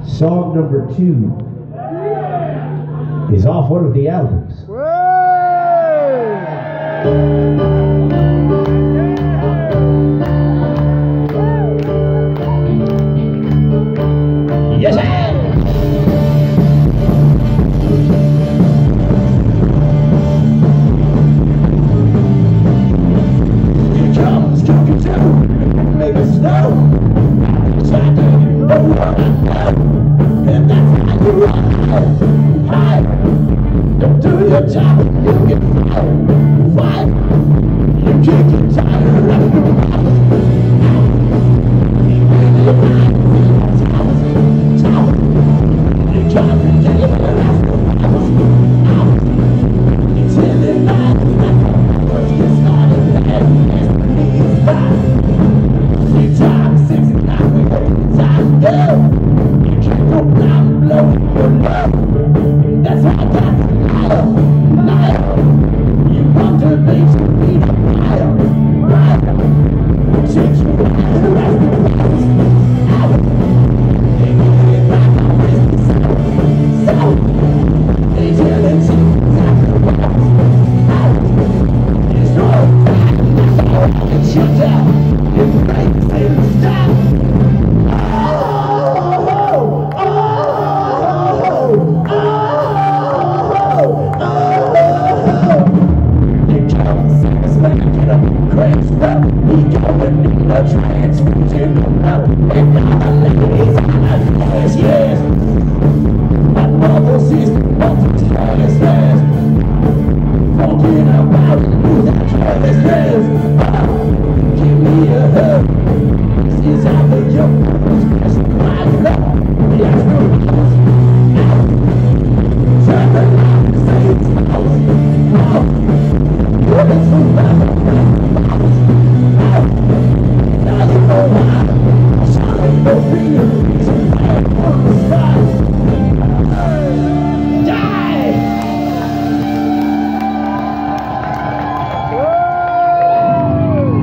Song number 2 is off one of the albums. Yes, sir. Here comes Talking Devil, make it snow. Try to know what I know, and that's how you run. Hey, don't do your job, you'll get fired. You can't get tired of